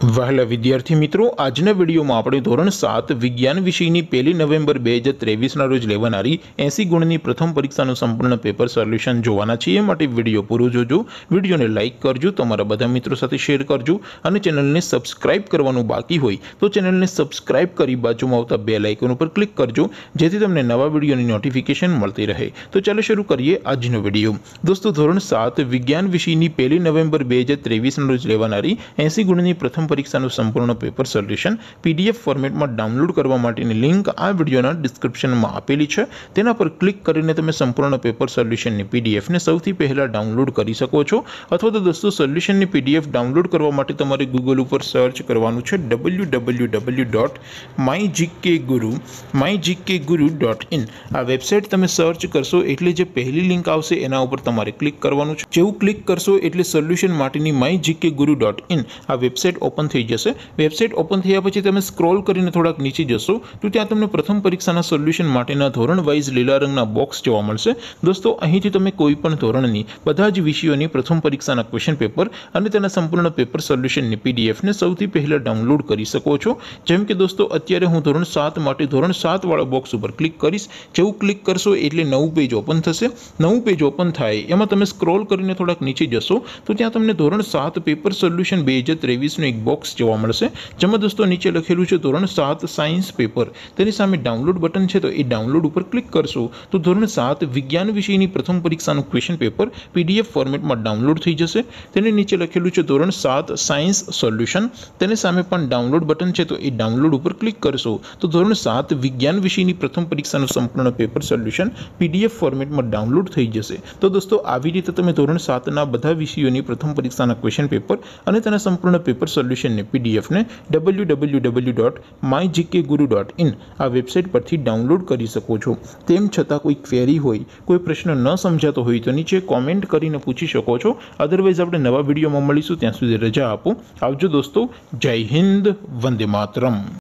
વહેલા વિદ્યાર્થી મિત્રો, આજના વિડીયોમાં આપણે ધોરણ 7 વિજ્ઞાન વિષયની 1 નવેમ્બર 2023ના રોજ લેવાનારી 80 ગુણની પ્રથમ પરીક્ષાનું સંપૂર્ણ પેપર સોલ્યુશન જોવાના છીએ। માટે વિડીયો પૂરો જોજો, વિડીયોને લાઇક કરજો, તમારા બધા મિત્રો સાથે શેર કરજો અને ચેનલને સબસ્ક્રાઇબ કરવાનું બાકી હોય તો ચેનલને સબસ્ક્રાઇબ કરી બાજુમાં આવતા બેલ આઇકન ઉપર ક્લિક કરજો, જેથી તમને નવા વિડીયોની નોટિફિકેશન મળતી રહે। તો ચાલો શરૂ કરીએ આજનો વિડીયો। દોસ્તો, ધોરણ 7 વિજ્ઞાન વિષયની 1 નવેમ્બર 2023ના રોજ લેવાનારી 80 ગુણની પ્રથમ પરીક્ષાનું સંપૂર્ણ પેપર સોલ્યુશન પીડીએફ ફોર્મેટમાં ડાઉનલોડ કરવા માટેની લિંક આ વિડીયોના ડિસ્ક્રિપ્શનમાં આપેલી છે। તેના પર ક્લિક કરીને તમે સંપૂર્ણ પેપર સોલ્યુશનની પીડીએફને સૌથી પહેલા ડાઉનલોડ કરી શકો છો। અથવા તો દોસ્તો, સોલ્યુશનની પીડીએફ ડાઉનલોડ કરવા માટે તમારે ગૂગલ ઉપર સર્ચ કરવાનું છે www.mygkguru.in। આ વેબસાઇટ તમે સર્ચ કરશો એટલે જે પહેલી લિંક આવશે એના ઉપર તમારે ક્લિક કરવાનું છે। જેવું ક્લિક કરશો એટલે સોલ્યુશન માટેની mygkguru.in આ વેબસાઇટ ઓપન થઈ જશે। વેબસાઇટ ઓપન થયા પછી તમે સ્ક્રોલ કરીને થોડાક નીચે જશો તો ત્યાં તમને પ્રથમ પરીક્ષાના સોલ્યુશન માટેના ધોરણ વાઇઝ લીલા રંગના બોક્સ જોવા મળશે। દોસ્તો, અહીંથી તમે કોઈ પણ ધોરણની બધા જ વિષયોની પ્રથમ પરીક્ષાના ક્વેશ્ચન પેપર અને તેના સંપૂર્ણ પેપર સોલ્યુશનની પીડીએફને સૌથી પહેલા ડાઉનલોડ કરી શકો છો। જેમ કે દોસ્તો, અત્યારે હું ધોરણ 7 માટે ધોરણ 7 વાળા બોક્સ ઉપર ક્લિક કરીશ। જેવું ક્લિક કરશો એટલે નવું પેજ ઓપન થશે। નવું પેજ ઓપન થાય એમાં તમે સ્ક્રોલ કરીને થોડાક નીચે જશો તો ત્યાં તમને ધોરણ 7 પેપર સોલ્યુશન 2023નું એક બોક્સ જોવા મળશે, જેમાં દોસ્તો નીચે લખેલું છે ધોરણ 7 સાયન્સ પેપર। તેની સામે ડાઉનલોડ બટન છે, તો એ ડાઉનલોડ ઉપર ક્લિક કરશો તો ધોરણ 7 વિજ્ઞાન વિષયની પ્રથમ પરીક્ષાનું ક્વેશ્ચન પેપર પીડીએફ ફોર્મેટમાં ડાઉનલોડ થઈ જશે। તેની નીચે લખેલું છે ધોરણ 7 સાયન્સ સોલ્યુશન। તેની સામે પણ ડાઉનલોડ બટન છે, તો એ ડાઉનલોડ ઉપર ક્લિક કરશો તો ધોરણ 7 વિજ્ઞાન વિષયની પ્રથમ પરીક્ષાનું સંપૂર્ણ પેપર સોલ્યુશન પીડીએફ ફોર્મેટમાં ડાઉનલોડ થઈ જશે। તો દોસ્તો, આવી રીતે તમે ધોરણ 7ના બધા વિષયોની પ્રથમ પરીક્ષાના ક્વેશ્ચન પેપર અને તેના સંપૂર્ણ પેપર સોલ્યુશનની પીડીએફને www.mygkguru.in આ વેબસાઇટ પરથી ડાઉનલોડ કરી શકો છો। તેમ છતાં કોઈ ક્વેરી હોય, કોઈ પ્રશ્ન ન સમજાતો હોય તો નીચે કોમેન્ટ કરીને પૂછી શકો છો। અધરવાઇઝ આપણે નવા વિડીયોમાં મળીશું, ત્યાં સુધી રજા આપો। આવજો દોસ્તો, જય હિન્દ, વંદે માતરમ।